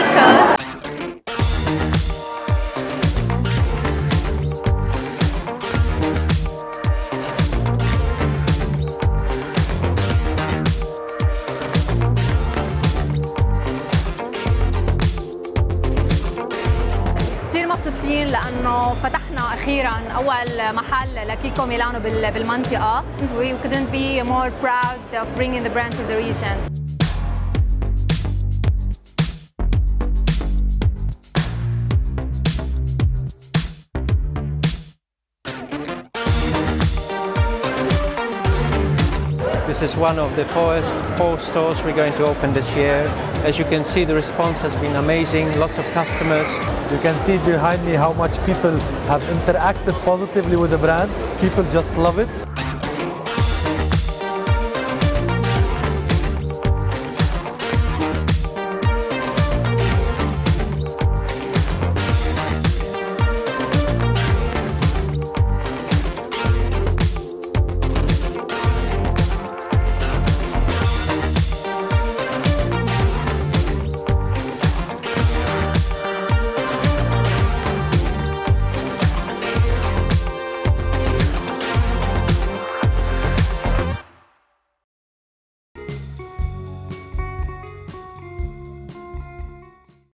Kiko. كثير مبسوطين لأنه فتحنا أخيراً أول محل لكيكو ميلانو بالمنطقة. We couldn't be more proud of bringing the brand to the region. This is one of the first 4 stores we're going to open this year. As you can see, the response has been amazing, lots of customers. You can see behind me how much people have interacted positively with the brand. People just love it.